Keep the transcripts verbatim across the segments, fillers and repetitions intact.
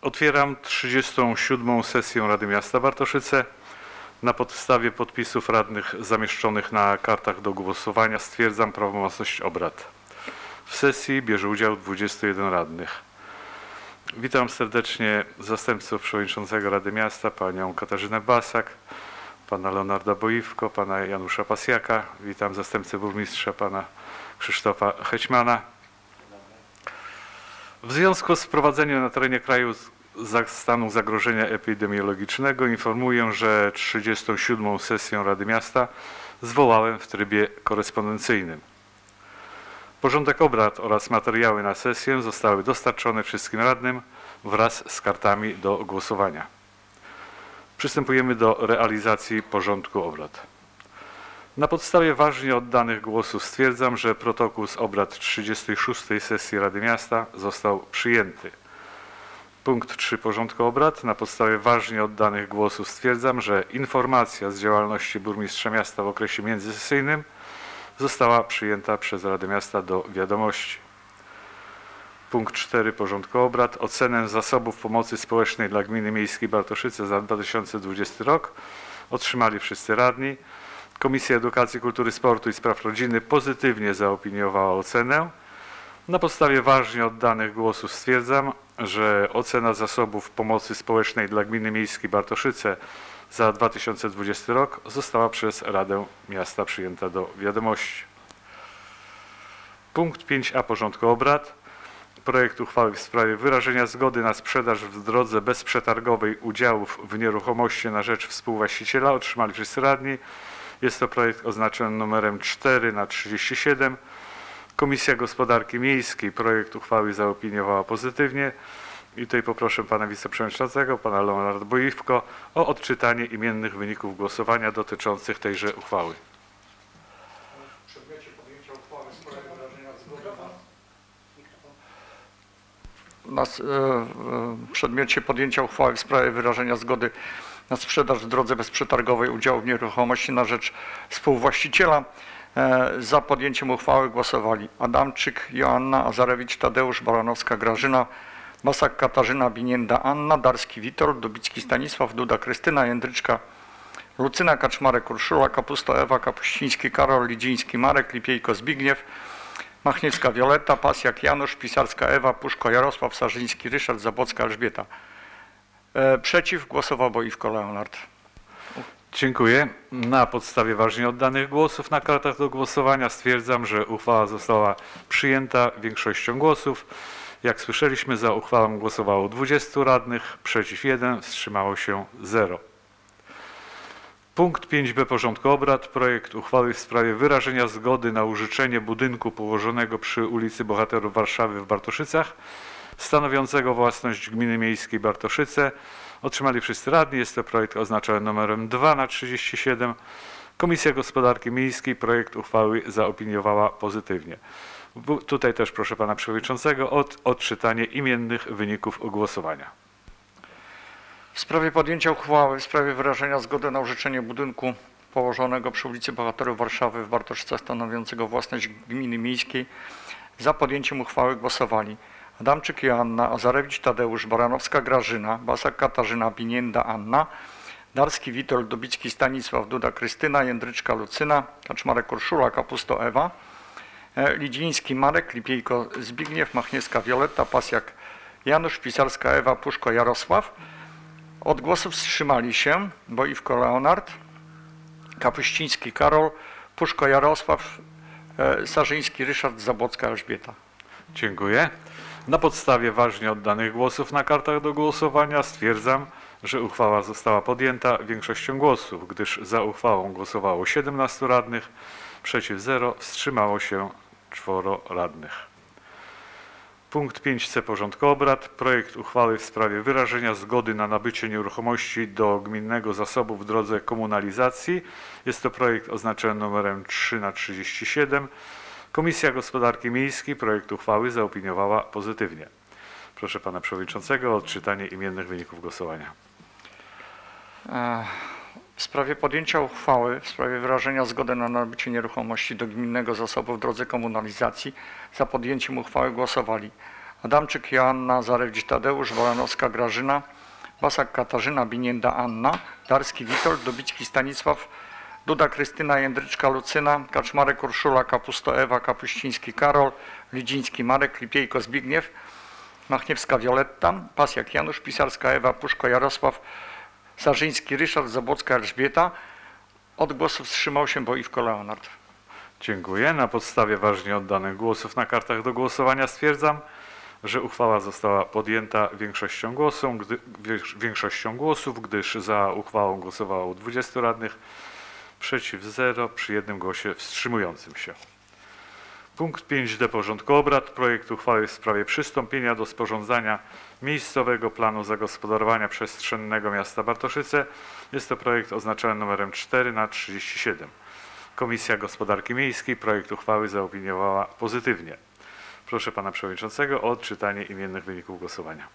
Otwieram trzydziestą siódmą sesję Rady Miasta Bartoszyce. Na podstawie podpisów radnych zamieszczonych na kartach do głosowania stwierdzam prawomocność obrad. W sesji bierze udział dwudziestu jeden radnych. Witam serdecznie zastępców przewodniczącego Rady Miasta, panią Katarzynę Basak, pana Leonarda Boiwko, pana Janusza Pasjaka. Witam zastępcę burmistrza, pana Krzysztofa Hećmana. W związku z wprowadzeniem na terenie kraju stanu zagrożenia epidemiologicznego informuję, że trzydziestą siódmą sesję Rady Miasta zwołałem w trybie korespondencyjnym. Porządek obrad oraz materiały na sesję zostały dostarczone wszystkim radnym wraz z kartami do głosowania. Przystępujemy do realizacji porządku obrad. Na podstawie ważnie oddanych głosów stwierdzam, że protokół z obrad trzydziestej szóstej sesji Rady Miasta został przyjęty. Punkt trzy porządku obrad. Na podstawie ważnie oddanych głosów stwierdzam, że informacja z działalności burmistrza miasta w okresie międzysesyjnym została przyjęta przez Radę Miasta do wiadomości. Punkt cztery porządku obrad. Ocenę zasobów pomocy społecznej dla Gminy Miejskiej Bartoszyce za dwa tysiące dwudziesty rok otrzymali wszyscy radni. Komisja Edukacji, Kultury, Sportu i Spraw Rodziny pozytywnie zaopiniowała ocenę. Na podstawie ważnie oddanych głosów stwierdzam, że ocena zasobów pomocy społecznej dla Gminy Miejskiej Bartoszyce za dwa tysiące dwudziesty rok została przez Radę Miasta przyjęta do wiadomości. Punkt pięć a porządku obrad. Projekt uchwały w sprawie wyrażenia zgody na sprzedaż w drodze bezprzetargowej udziałów w nieruchomości na rzecz współwłaściciela otrzymali wszyscy radni. Jest to projekt oznaczony numerem cztery na trzydzieści siedem. Komisja Gospodarki Miejskiej projekt uchwały zaopiniowała pozytywnie. I tutaj poproszę pana wiceprzewodniczącego, pana Leonarda Boiwko o odczytanie imiennych wyników głosowania dotyczących tejże uchwały. W przedmiocie podjęcia uchwały w sprawie wyrażenia zgody na, na w przedmiocie podjęcia uchwały w sprawie wyrażenia zgody na sprzedaż w drodze bezprzetargowej udziału w nieruchomości na rzecz współwłaściciela. Za podjęciem uchwały głosowali Adamczyk Joanna, Azarewicz Tadeusz, Baranowska Grażyna, Basak Katarzyna, Binienda Anna, Darski Witold, Dubicki Stanisław, Duda Krystyna, Jędryczka Lucyna, Kaczmarek Urszula, Kapusto Ewa, Kapuściński Karol, Lidziński Marek, Lipiejko Zbigniew, Machniewska Wioletta, Pasjak Janusz, Pisarska Ewa, Puszko Jarosław, Sarzyński Ryszard, Zabłocka Elżbieta. Przeciw głosował Boiwko Leonard. Dziękuję. Na podstawie ważnie oddanych głosów na kartach do głosowania stwierdzam, że uchwała została przyjęta większością głosów. Jak słyszeliśmy, za uchwałą głosowało dwudziestu radnych, przeciw jeden, wstrzymało się zero. Punkt pięć b porządku obrad. Projekt uchwały w sprawie wyrażenia zgody na użyczenie budynku położonego przy ulicy Bohaterów Warszawy w Bartoszycach, stanowiącego własność Gminy Miejskiej Bartoszyce. Otrzymali wszyscy radni. Jest to projekt oznaczony numerem dwa na trzydzieści siedem. Komisja Gospodarki Miejskiej projekt uchwały zaopiniowała pozytywnie. Tutaj też proszę pana przewodniczącego o odczytanie imiennych wyników głosowania. W sprawie podjęcia uchwały w sprawie wyrażenia zgody na użyczenie budynku położonego przy ulicy Bohaterów Warszawy w Bartoszycach stanowiącego własność Gminy Miejskiej za podjęciem uchwały głosowali Adamczyk Joanna, Azarewicz Tadeusz, Baranowska Grażyna, Basak Katarzyna, Binienda Anna, Darski Witold, Dubicki Stanisław, Duda Krystyna, Jędryczka Lucyna, Kaczmarek Urszula, Kapusto Ewa, Lidziński Marek, Lipiejko Zbigniew, Machniewska Wioletta, Pasjak Janusz, Pisarska Ewa, Puszko Jarosław. Od głosów wstrzymali się Boiwko Leonard, Kapuściński Karol, Puszko Jarosław, Sarzyński Ryszard, Zabłocka Elżbieta. Dziękuję. Na podstawie ważnie oddanych głosów na kartach do głosowania stwierdzam, że uchwała została podjęta większością głosów, gdyż za uchwałą głosowało siedemnastu radnych, przeciw zero, wstrzymało się czworo radnych. Punkt pięć c porządku obrad. Projekt uchwały w sprawie wyrażenia zgody na nabycie nieruchomości do gminnego zasobu w drodze komunalizacji. Jest to projekt oznaczony numerem trzy na trzydzieści siedem. Komisja Gospodarki Miejskiej projekt uchwały zaopiniowała pozytywnie. Proszę pana przewodniczącego o odczytanie imiennych wyników głosowania. W sprawie podjęcia uchwały w sprawie wyrażenia zgody na nabycie nieruchomości do gminnego zasobu w drodze komunalizacji za podjęciem uchwały głosowali Adamczyk Joanna, Zarewicz Tadeusz, Baranowska Grażyna, Basak Katarzyna, Binienda Anna, Darski Witold, Dobicki Stanisław, Duda Krystyna, Jędryczka Lucyna, Kaczmarek Urszula, Kapusto Ewa, Kapuściński Karol, Lidziński Marek, Lipiejko Zbigniew, Machniewska Wioletta, Pasjak Janusz, Pisarska Ewa, Puszko Jarosław, Sarzyński Ryszard, Zabłocka Elżbieta. Od głosu wstrzymał się Boiwko Leonard. Dziękuję. Na podstawie ważnie oddanych głosów na kartach do głosowania stwierdzam, że uchwała została podjęta większością, głosów, gdy, większością głosów, gdyż za uchwałą głosowało dwudziestu radnych, przeciw zero, przy jednym głosie wstrzymującym się. Punkt pięć d porządku obrad. Projekt uchwały w sprawie przystąpienia do sporządzania miejscowego planu zagospodarowania przestrzennego miasta Bartoszyce. Jest to projekt oznaczony numerem cztery na trzydzieści siedem. Komisja Gospodarki Miejskiej projekt uchwały zaopiniowała pozytywnie. Proszę pana przewodniczącego o odczytanie imiennych wyników głosowania.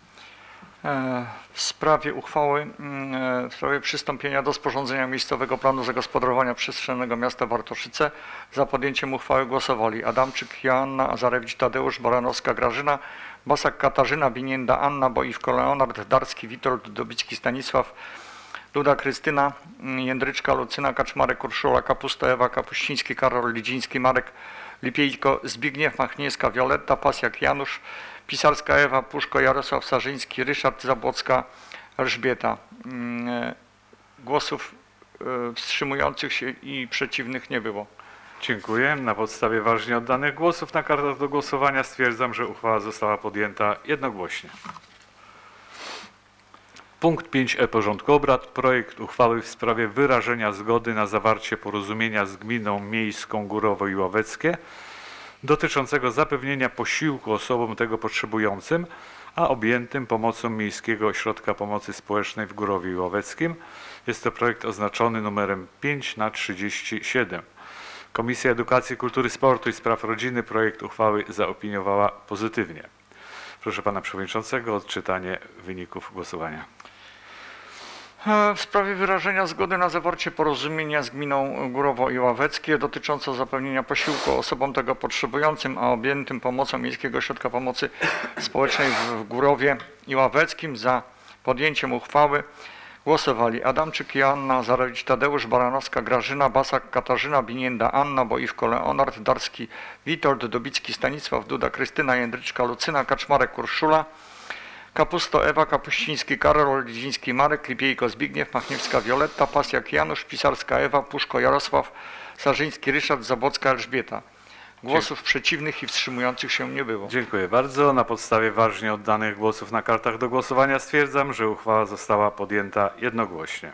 W sprawie uchwały, w sprawie przystąpienia do sporządzenia miejscowego planu zagospodarowania przestrzennego miasta Bartoszyce za podjęciem uchwały głosowali Adamczyk Joanna, Zarewicz Tadeusz, Baranowska Grażyna, Basak Katarzyna, Binienda Anna, Boiwko Leonard, Darski Witold, Dobicki Stanisław, Duda Krystyna, Jędryczka Lucyna, Kaczmarek Urszula, Kapusto Ewa, Kapuściński Karol, Lidziński Marek, Lipiejko Zbigniew, Machniewska Wioletta, Pasjak Janusz, Pisarska Ewa, Puszko Jarosław, Sarzyński Ryszard, Zabłocka Elżbieta. Głosów wstrzymujących się i przeciwnych nie było. Dziękuję. Na podstawie ważnie oddanych głosów na kartach do głosowania stwierdzam, że uchwała została podjęta jednogłośnie. Punkt pięć e porządku obrad. Projekt uchwały w sprawie wyrażenia zgody na zawarcie porozumienia z Gminą Miejską Górowo i Ławeckie dotyczącego zapewnienia posiłku osobom tego potrzebującym, a objętym pomocą Miejskiego Ośrodka Pomocy Społecznej w Górowie i Ławeckim. Jest to projekt oznaczony numerem pięć na trzydzieści siedem. Komisja Edukacji, Kultury, Sportu i Spraw Rodziny projekt uchwały zaopiniowała pozytywnie. Proszę pana przewodniczącego o odczytanie wyników głosowania. W sprawie wyrażenia zgody na zawarcie porozumienia z Gminą Górowo i Ławeckie dotyczące zapewnienia posiłku osobom tego potrzebującym, a objętym pomocą Miejskiego Ośrodka Pomocy Społecznej w Górowie i Ławeckim za podjęciem uchwały głosowali Adamczyk Joanna, Zarewicz Tadeusz, Baranowska Grażyna, Basak Katarzyna, Binienda Anna, Boiwko Leonard, Darski Witold, Dobicki Stanisław, Duda Krystyna, Jędryczka Lucyna, Kaczmarek Urszula, Kapusto Ewa, Kapuściński Karol, Lidziński Marek, Lipiejko Zbigniew, Machniewska Wioletta, Pasjak Janusz, Pisarska Ewa, Puszko Jarosław, Sarzyński Ryszard, Zabłocka Elżbieta. Głosów przeciwnych i wstrzymujących się nie było. Dziękuję bardzo. Na podstawie ważnie oddanych głosów na kartach do głosowania stwierdzam, że uchwała została podjęta jednogłośnie.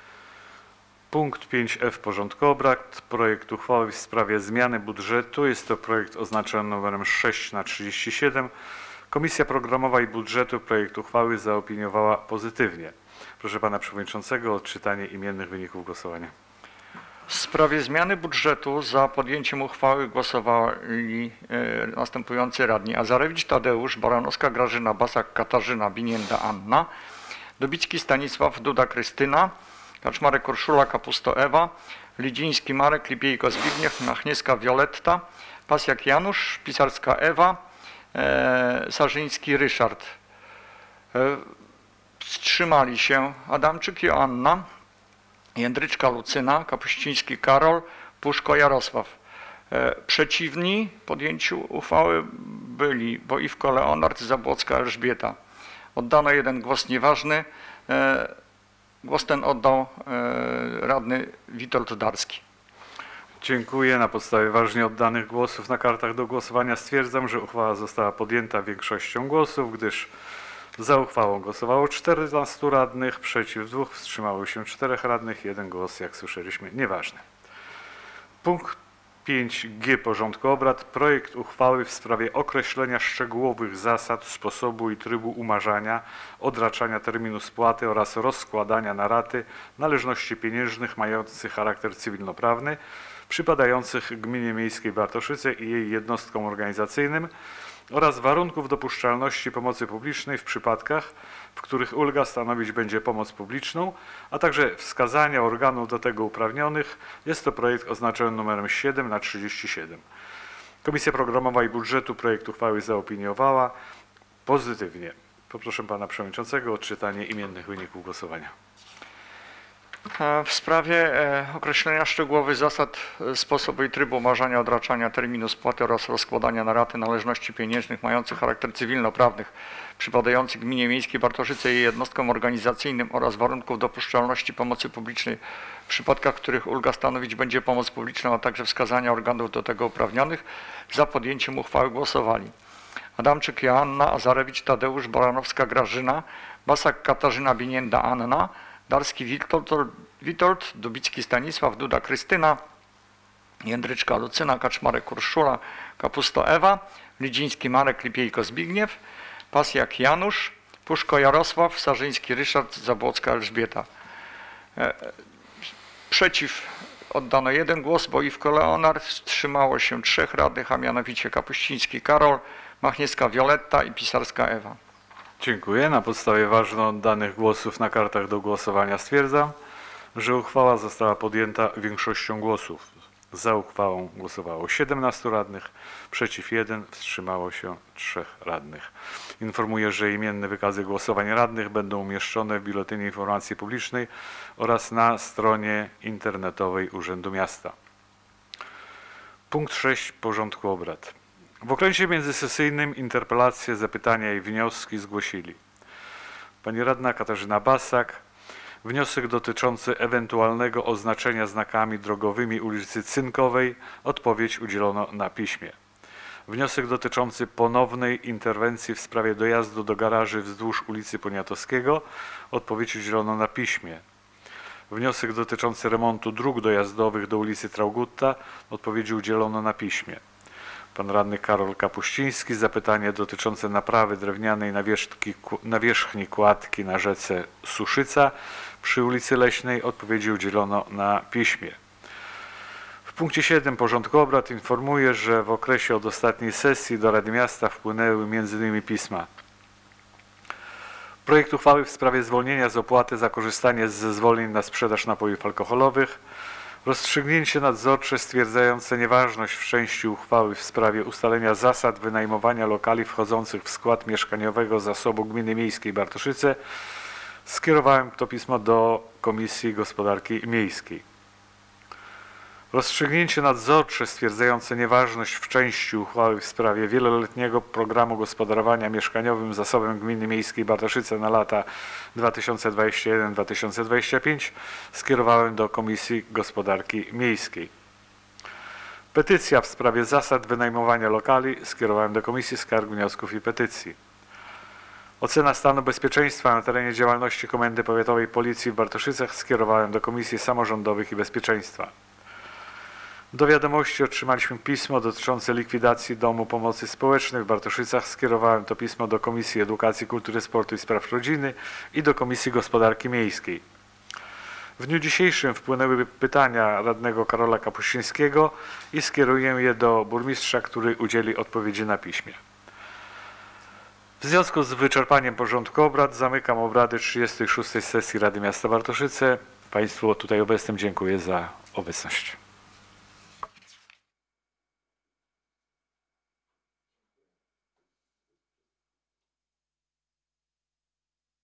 Punkt pięć f porządku obrad. Projekt uchwały w sprawie zmiany budżetu. Jest to projekt oznaczony numerem sześć na trzydzieści siedem. Komisja Programowa i Budżetu projekt uchwały zaopiniowała pozytywnie. Proszę pana przewodniczącego o odczytanie imiennych wyników głosowania. W sprawie zmiany budżetu za podjęciem uchwały głosowali e, następujący radni: Azarewicz Tadeusz, Baranowska Grażyna, Basak Katarzyna, Binienda Anna, Dobicki Stanisław, Duda Krystyna, Kaczmarek Urszula, Kapusto Ewa, Lidziński Marek, Lipiejko Zbigniew, Machniewska Wioletta, Pasjak Janusz, Pisarska Ewa, e, Sarzyński Ryszard. E, wstrzymali się Adamczyk Joanna, Jędryczka Lucyna, Kapuściński Karol, Puszko Jarosław. E, przeciwni podjęciu uchwały byli Boiwko Leonard, Zabłocka Elżbieta. Oddano jeden głos nieważny. E, głos ten oddał e, radny Witold Darski. Dziękuję. Na podstawie ważnie oddanych głosów na kartach do głosowania stwierdzam, że uchwała została podjęta większością głosów, gdyż za uchwałą głosowało czternastu radnych, przeciw dwóch, wstrzymało się czterech radnych, jeden głos, jak słyszeliśmy, nieważny. Punkt pięć g porządku obrad. Projekt uchwały w sprawie określenia szczegółowych zasad, sposobu i trybu umarzania, odraczania terminu spłaty oraz rozkładania na raty należności pieniężnych mających charakter cywilnoprawny, przypadających Gminie Miejskiej Bartoszyce i jej jednostkom organizacyjnym oraz warunków dopuszczalności pomocy publicznej w przypadkach, w których ulga stanowić będzie pomoc publiczną, a także wskazania organów do tego uprawnionych. Jest to projekt oznaczony numerem siedem na trzydzieści siedem. Komisja Programowa i Budżetu projekt uchwały zaopiniowała pozytywnie. Poproszę pana przewodniczącego o odczytanie imiennych wyników głosowania. W sprawie e, określenia szczegółowych zasad, e, sposobu i trybu umarzania, odraczania terminu spłaty oraz rozkładania na raty należności pieniężnych mających charakter cywilnoprawnych przypadających gminie miejskiej Bartoszyce i jej jednostkom organizacyjnym oraz warunków dopuszczalności pomocy publicznej w przypadkach, w których ulga stanowić będzie pomoc publiczną, a także wskazania organów do tego uprawnionych, za podjęciem uchwały głosowali Adamczyk Joanna, Azarewicz Tadeusz, Baranowska Grażyna, Basak Katarzyna, Binienda Anna, Darski Witold, Witold, Dubicki Stanisław, Duda Krystyna, Jędryczka Lucyna, Kaczmarek Urszula, Kapusto Ewa, Lidziński Marek, Lipiejko Zbigniew, Pasjak Janusz, Puszko Jarosław, Sarzyński Ryszard, Zabłocka Elżbieta. Przeciw oddano jeden głos, Boiwko Leonard, wstrzymało się trzech radnych, a mianowicie Kapuściński Karol, Machniewska Wioletta i Pisarska Ewa. Dziękuję. Na podstawie ważno oddanych głosów na kartach do głosowania stwierdzam, że uchwała została podjęta większością głosów. Za uchwałą głosowało siedemnastu radnych, przeciw jeden, wstrzymało się trzech radnych. Informuję, że imienne wykazy głosowań radnych będą umieszczone w Biuletynie Informacji Publicznej oraz na stronie internetowej Urzędu Miasta. Punkt sześć porządku obrad. W okresie międzysesyjnym interpelacje, zapytania i wnioski zgłosili pani radna Katarzyna Basak, wniosek dotyczący ewentualnego oznaczenia znakami drogowymi ulicy Cynkowej, odpowiedź udzielono na piśmie. Wniosek dotyczący ponownej interwencji w sprawie dojazdu do garaży wzdłuż ulicy Poniatowskiego, odpowiedź udzielono na piśmie. Wniosek dotyczący remontu dróg dojazdowych do ulicy Traugutta, odpowiedzi udzielono na piśmie. Pan radny Karol Kapuściński, zapytanie dotyczące naprawy drewnianej nawierzchni, nawierzchni kładki na rzece Suszyca przy ulicy Leśnej, odpowiedzi udzielono na piśmie. W punkcie siedem porządku obrad informuję, że w okresie od ostatniej sesji do Rady Miasta wpłynęły między innymi pisma: projekt uchwały w sprawie zwolnienia z opłaty za korzystanie z zezwoleń na sprzedaż napojów alkoholowych, rozstrzygnięcie nadzorcze stwierdzające nieważność w części uchwały w sprawie ustalenia zasad wynajmowania lokali wchodzących w skład mieszkaniowego zasobu Gminy Miejskiej Bartoszyce. Skierowałem to pismo do Komisji Gospodarki Miejskiej. Rozstrzygnięcie nadzorcze stwierdzające nieważność w części uchwały w sprawie wieloletniego programu gospodarowania mieszkaniowym zasobem Gminy Miejskiej Bartoszyce na lata dwa tysiące dwudziesty pierwszy do dwa tysiące dwudziestego piątego skierowałem do Komisji Gospodarki Miejskiej. Petycja w sprawie zasad wynajmowania lokali skierowałem do Komisji Skarg, Wniosków i Petycji. Ocena stanu bezpieczeństwa na terenie działalności Komendy Powiatowej Policji w Bartoszycach skierowałem do Komisji Samorządowych i Bezpieczeństwa. Do wiadomości otrzymaliśmy pismo dotyczące likwidacji Domu Pomocy Społecznej w Bartoszycach. Skierowałem to pismo do Komisji Edukacji, Kultury, Sportu i Spraw Rodziny i do Komisji Gospodarki Miejskiej. W dniu dzisiejszym wpłynęły pytania radnego Karola Kapuścińskiego i skieruję je do burmistrza, który udzieli odpowiedzi na piśmie. W związku z wyczerpaniem porządku obrad zamykam obrady trzydziestej szóstej sesji Rady Miasta Bartoszyce. Państwu tutaj obecnym dziękuję za obecność.